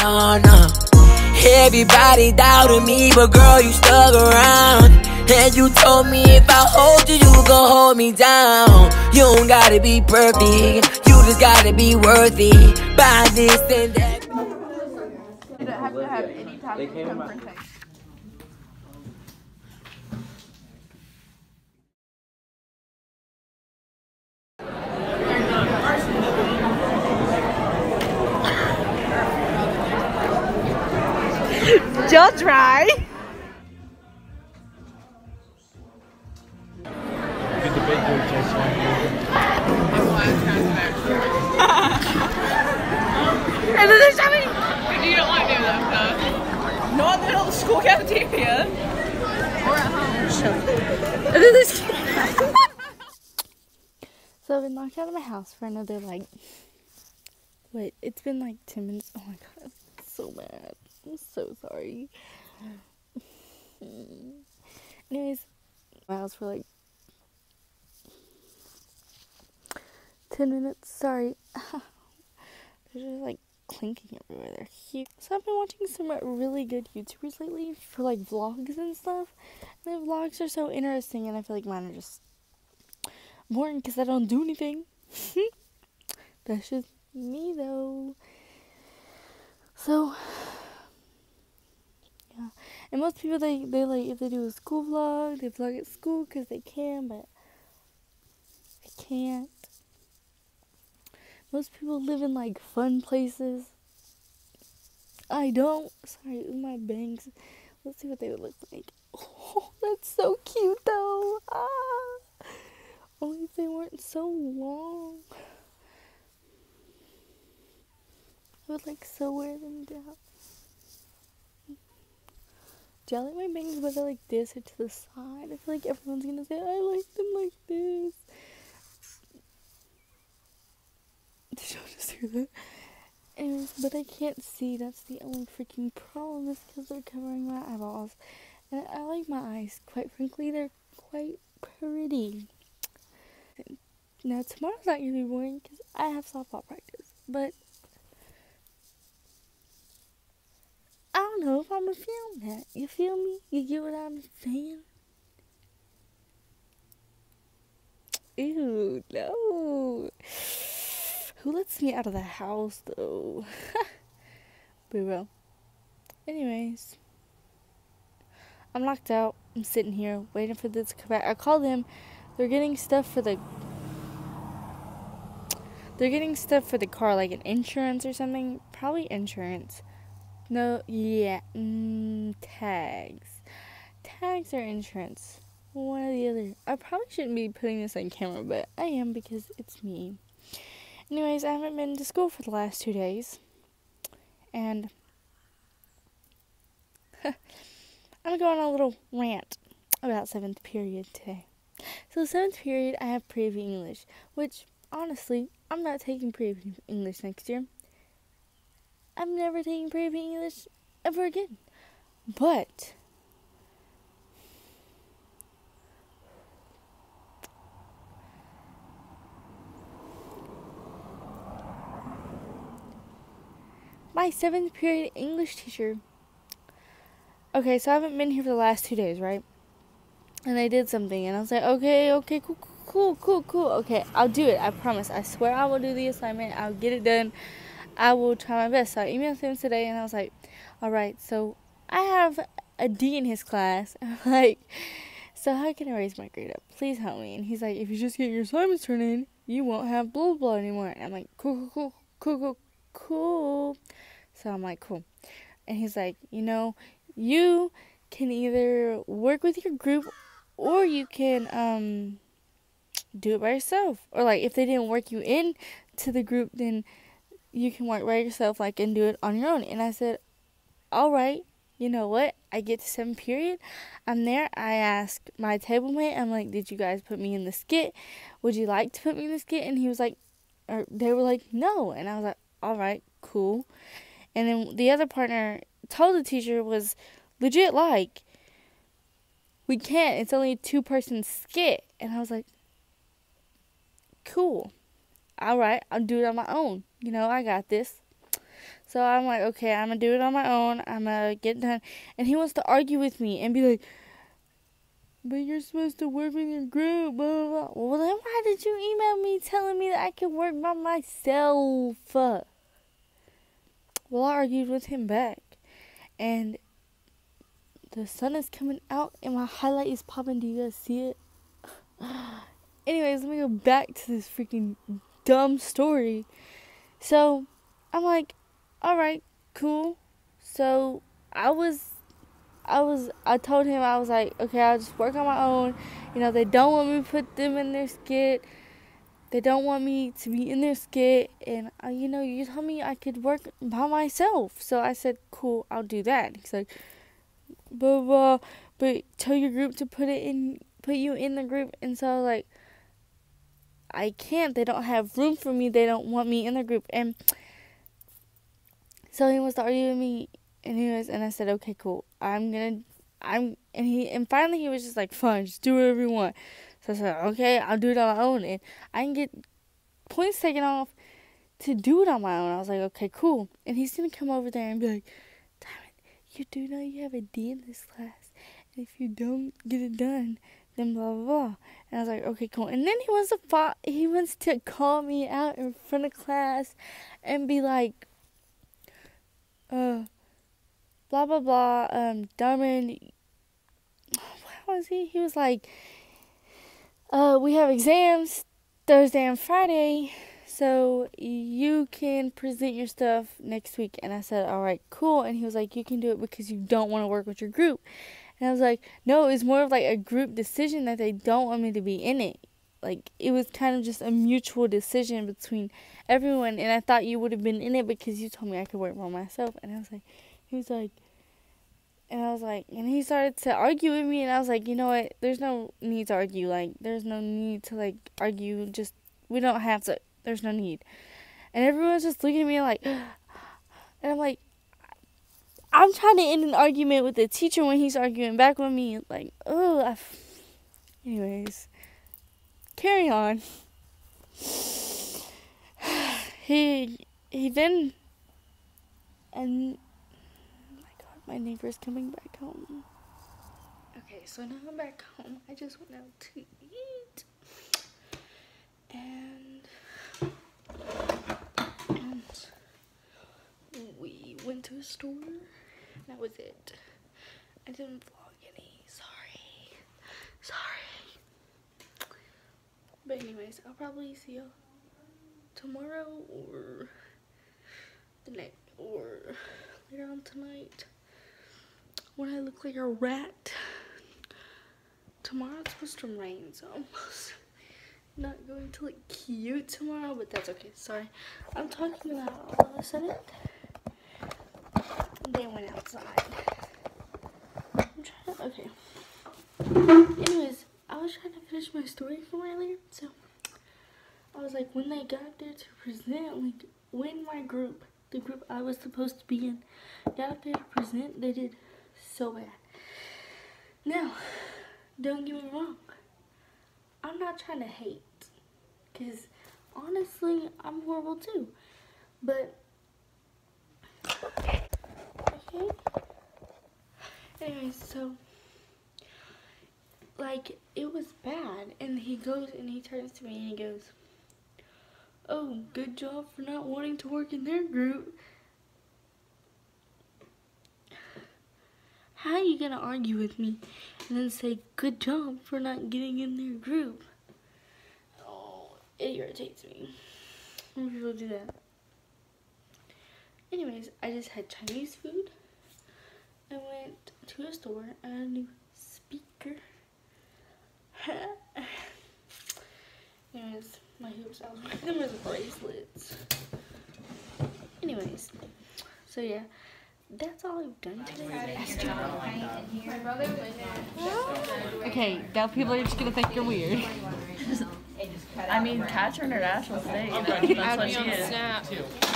no, no. Everybody doubted me, but girl, you stuck around. And you told me if I hold you, you gon' hold me down. You don't gotta be perfect, you just gotta be worthy. Buy this and that. You don't have to have any type of confrontation. Just right. And then there's something. You don't want to do that stuff. Not in the school cafeteria. Or at home. And then there's. So I've been locked out of my house for another, like, wait, it's been like 10 minutes. Oh my god, I'm so mad. I'm so sorry. Anyways, my house for like 10 minutes. Sorry. There's just like clinking everywhere. They're cute. So I've been watching some really good YouTubers lately for like vlogs and stuff. And the vlogs are so interesting, and I feel like mine are just boring because I don't do anything. That's just me though. So yeah, and most people they like, if they do a school vlog, they vlog at school because they can, but I can't. Most people live in like fun places. I don't. Sorry, my bangs. Let's see what they would look like. Oh, that's so cute though. Ah, only if they weren't so long. I would like so wear them down. Do I like my bangs whether like this or to the side? I feel like everyone's gonna say I like them like this. Did y'all just hear that? Anyways, but I can't see. That's the only freaking problem, is because they're covering my eyeballs. And I like my eyes. Quite frankly, they're quite pretty. Now, tomorrow's not gonna be boring because I have softball practice. But I don't know if I'm gonna film that. You feel me? You get what I'm saying? Ew, no. Who lets me out of the house, though? But well. Anyways. I'm locked out. I'm sitting here waiting for this to come back. I called them. They're getting stuff for the car, like an insurance or something. Probably insurance. No, yeah. Tags. Tags or insurance. One or the other. I probably shouldn't be putting this on camera, but I am because it's me. Anyways, I haven't been to school for the last 2 days. And I'm going on a little rant about 7th period today. So 7th period, I have Pre-V English, which, honestly, I'm not taking Pre-V English next year. I'm never taking Pre-V English ever again. But my 7th period English teacher. Okay, so I haven't been here for the last 2 days, right? And they did something, and I was like, okay, cool. Okay, I'll do it. I promise. I swear I will do the assignment. I'll get it done. I will try my best. So I emailed him today, and I was like, all right, so I have a D in his class. I'm like, so how can I raise my grade up? Please help me. And he's like, if you just get your assignments turned in, you won't have blah, blah anymore. And I'm like, cool. So I'm like, cool. And he's like, you can either work with your group or you can do it by yourself. Or like if they didn't work you in to the group, then you can work by yourself, like, and do it on your own. And I said, all right, you know what? I get to 7th period. I'm there. I asked my table mate, I'm like, did you guys put me in the skit? Would you like to put me in the skit? And he was like, or they were like, no. And I was like, all right, cool. And then the other partner told the teacher was legit like, we can't. It's only a 2-person skit. And I was like, cool. All right, I'll do it on my own. I got this. So I'm like, okay, I'm going to do it on my own. I'm going to get it done. And he wants to argue with me and be like, but you're supposed to work with your group, blah, blah, blah. Well, then why did you email me telling me that I could work by myself? Well, I argued with him back. And the sun is coming out and my highlight is popping. Do you guys see it? Anyways, let me go back to this freaking dumb story. So, I'm like, alright, cool. So, I told him, I was like, okay, I'll just work on my own. You know, they don't want me to put them in their skit. They don't want me to be in their skit. And, you know, you told me I could work by myself. So I said, cool, I'll do that. He's like, but tell your group to put you in the group. And so I was like, I can't. They don't have room for me. They don't want me in the group. And so he wants to argue with me. And I said, okay, cool. And finally he was just like, fine, just do whatever you want. So I said, okay, I'll do it on my own. And I can get points taken off to do it on my own. I was like, okay, cool. And he's going to come over there and be like, damn it, you do know you have a D in this class. And if you don't get it done, then blah, blah, blah. And I was like, okay, cool. And then he wants to call me out in front of class and be like, blah, blah, blah, Darman, what was he? He was like, we have exams Thursday and Friday, so you can present your stuff next week. And I said, all right, cool. And he was like, you can do it because you don't want to work with your group. And I was like, no, it's more of like a group decision that they don't want me to be in it. Like, it was kind of just a mutual decision between everyone. And I thought you would have been in it because you told me I could work by myself. And I was like, and he started to argue with me. And I was like, you know what? There's no need to argue. Like, there's no need to, like, argue. Just, we don't have to. There's no need. And everyone's just looking at me like, and I'm like, I'm trying to end an argument with the teacher when he's arguing back with me. Like, anyways, carry on. He then, and my God, my neighbor's coming back home. Okay, so now I'm back home. I just went out to eat, and we went to a store. That was it. I didn't vlog any. Sorry. But anyways, I'll probably see y'all tomorrow or the night or later on tonight when I look like a rat. Tomorrow it's supposed to rain, so I'm not going to look cute tomorrow, but that's okay. Sorry. I'm talking about all of a sudden. They went outside. Okay. Anyways, I was trying to finish my story from earlier. So, I was like, when they got there to present, like, when my group, the group I was supposed to be in, got up there to present, they did so bad. Now, don't get me wrong. I'm not trying to hate. Because, honestly, I'm horrible too. But, okay. Anyways, so, like, it was bad. And he goes and he turns to me and he goes, oh, good job for not wanting to work in their group. How are you gonna argue with me and then say good job for not getting in their group? Oh, it irritates me when people do that. Anyways, I just had Chinese food. I went to a store and a new speaker. Anyways, my hoops, I was wearing them as bracelets. Anyways, so yeah, that's all I've done today. Okay, now people are just gonna think you're weird. I mean, Katrin or Ash will say, you know, that's what she is.